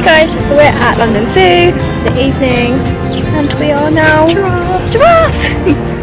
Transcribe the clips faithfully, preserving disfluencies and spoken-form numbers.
guys, so we're at London Zoo, the evening, and we are now giraffes! Giraffes!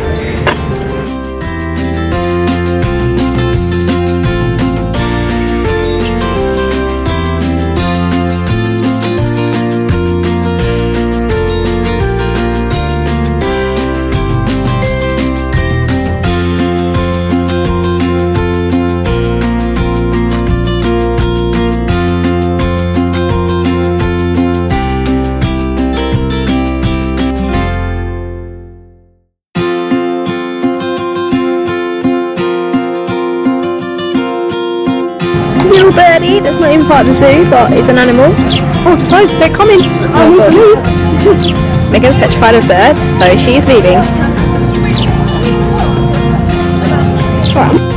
Little birdie that's not even part of the zoo, but it's an animal. Oh, sorry, they're coming. I need to leave. Megan's petrified of birds, so she's leaving. Right.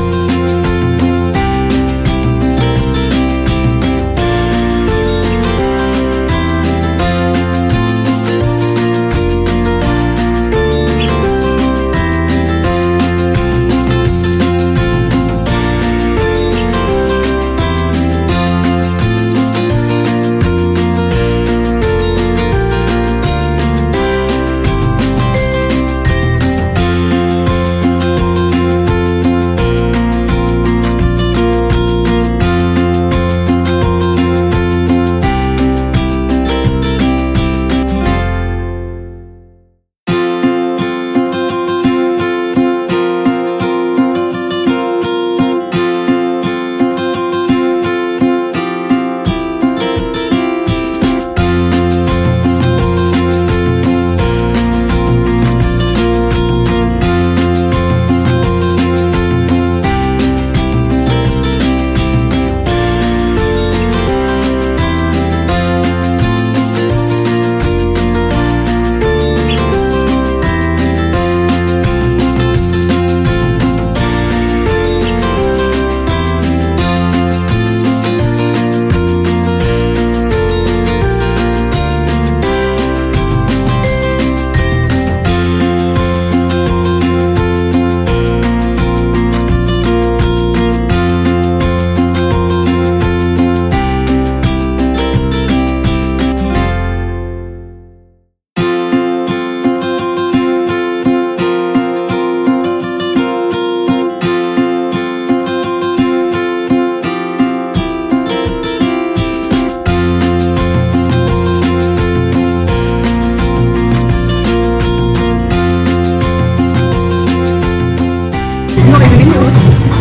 Not even in yours.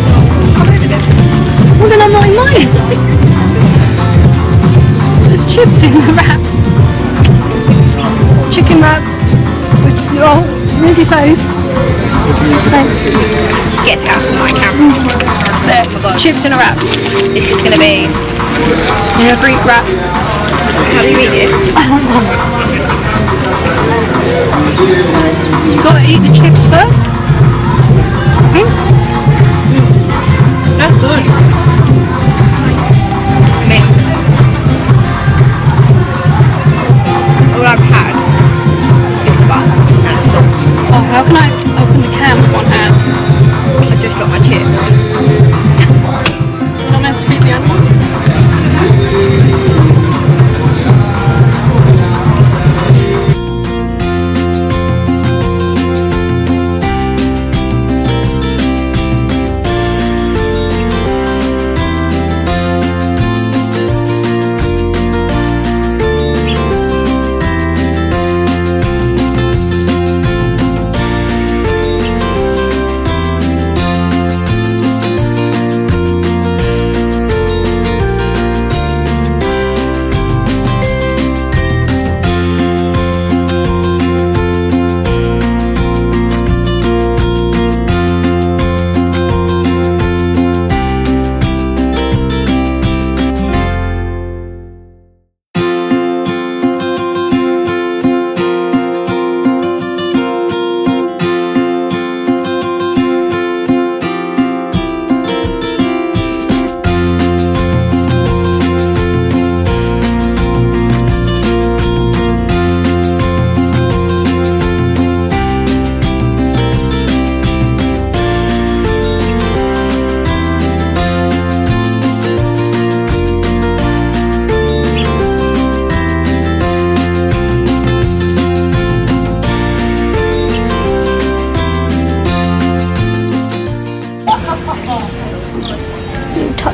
Well then I'm not in mine. There's chips in the wrap. Chicken wrap. Oh, move your face. Thanks. Get out of my camera. There, oh my chips in a wrap. This is going to be in a Greek wrap. How do you eat this? I don't know. You gotta eat the chips first. Mm. That's good. I mean, all I've had is the bun and the sauce. Oh, how can I open the can with one hand? I just dropped my chip. You're not meant to feed the animals?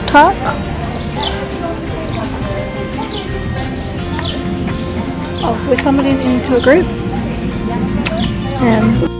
Tuck. Oh, we're somebody into a group. Um,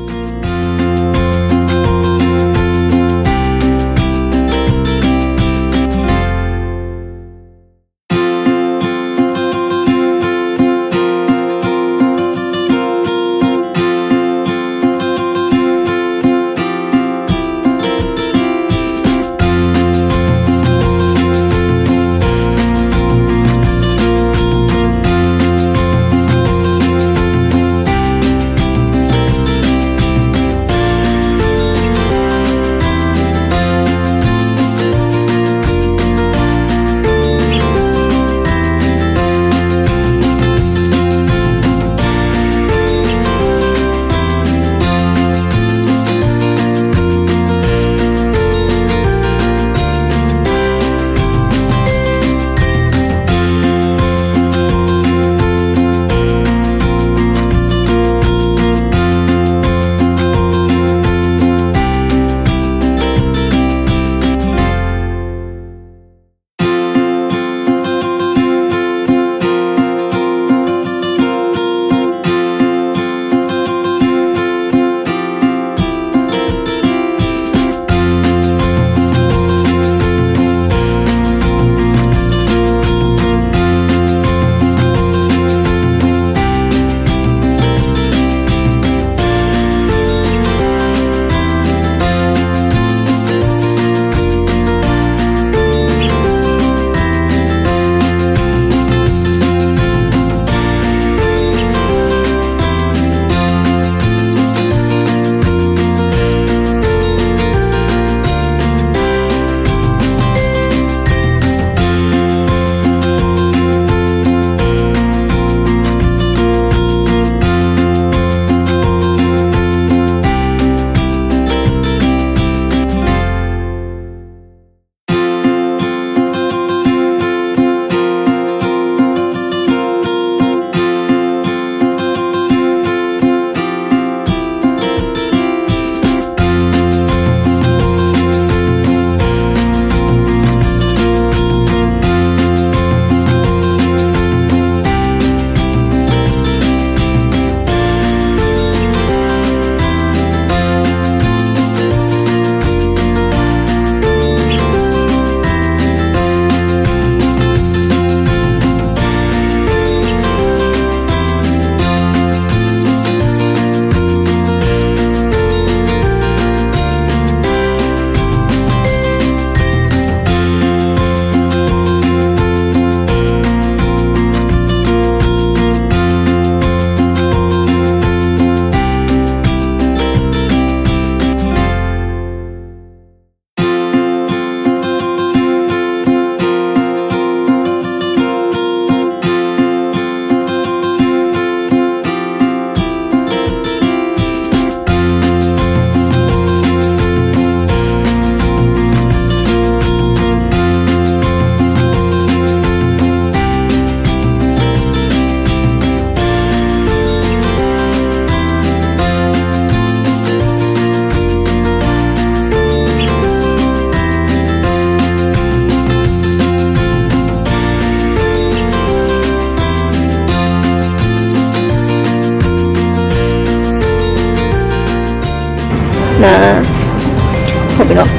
Nah, probably not.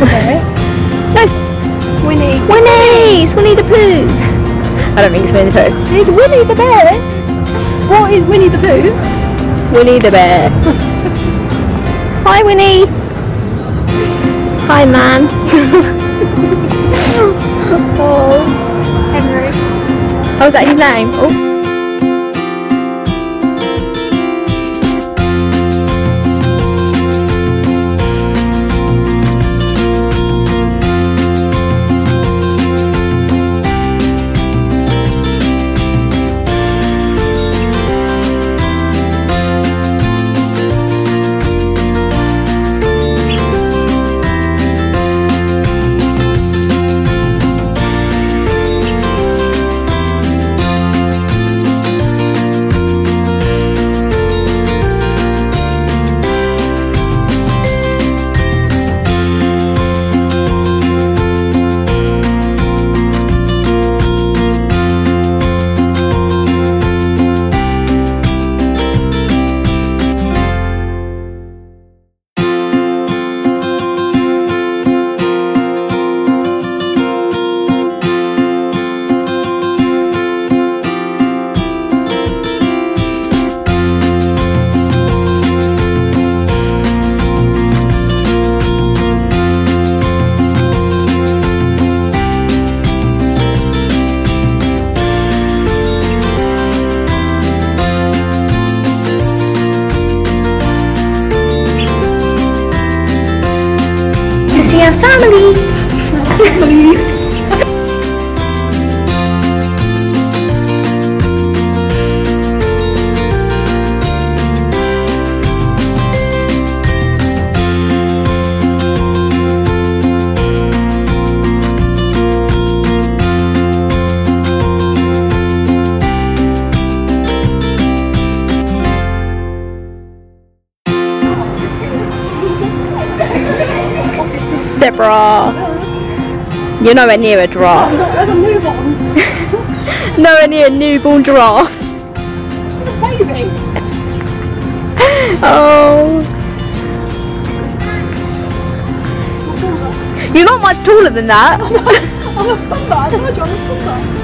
No, it's Winnie. Winnie! It's Winnie the Pooh! I don't think it's Winnie the Pooh. It's Winnie the Bear. What is Winnie the Pooh? Winnie the Bear. Hi, Winnie! Hi, man. Oh, Henry. Oh, is that his name? Oh. family. Family. Zebra. You're nowhere near a giraffe. There's a newborn. Nowhere near a newborn giraffe. Baby. Oh. You're not much taller than that. I'm a pumper. I told you I'm a pumper.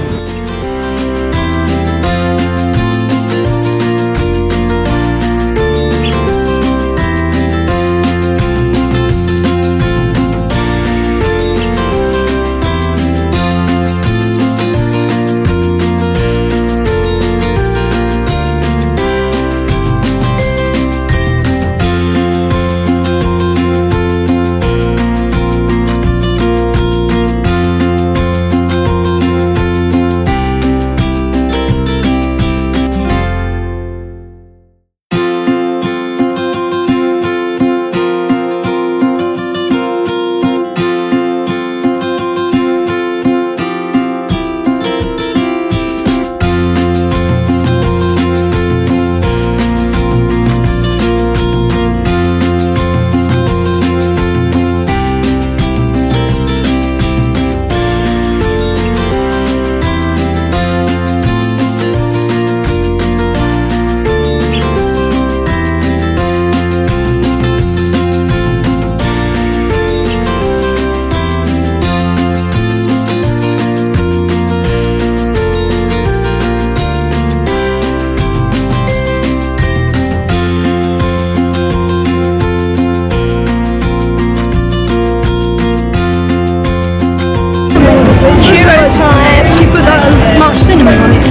Churro time. She put that much cinnamon on it.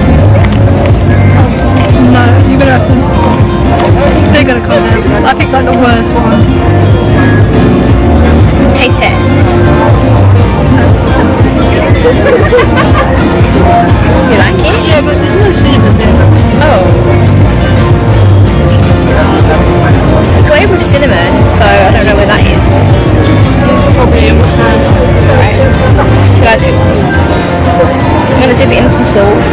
No, you're gonna have to. They're gonna come out. I picked like the worst one. Taste test. You like it? Yeah, but there's no cinnamon there. Oh. It's got it with cinnamon, so I don't know where that is. Probably in my hand. Alright. Should I do one? I'm gonna dip it in some sauce.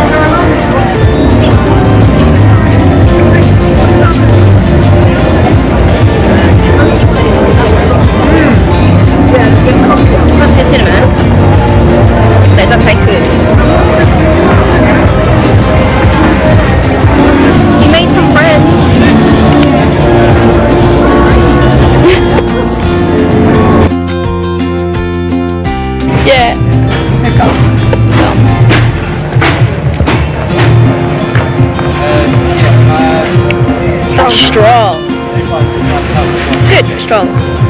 Mmm. Not too cinnamon, but it does taste good. You made some friends. Yeah. Strong. Strong. Good, but strong.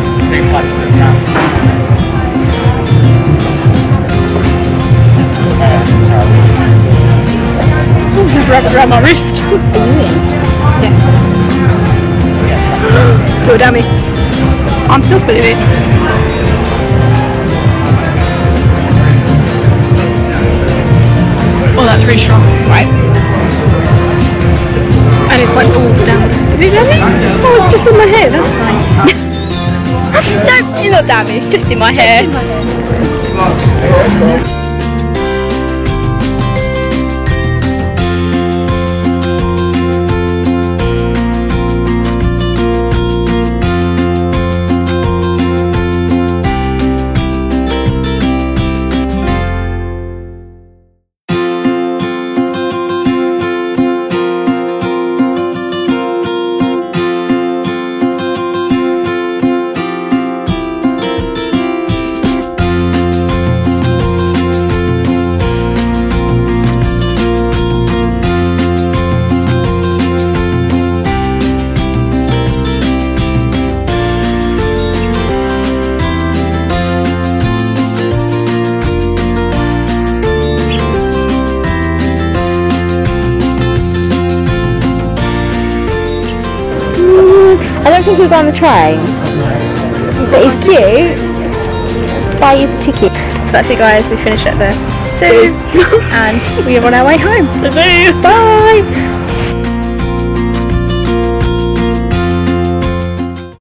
Ooh, just wrap it around my wrist. Yeah. Good, dummy. I'm still spitting it. Oh, that's really strong. Right. And it's like all down. Is it damaged? Oh, it's just in my hair. That's nice. No, it's not damaged, just in my hair. In my hair. I don't think we've got on the train, but it's cute. buy you a ticket. So that's it guys, we finished at the zoo and we are on our way home. Bye!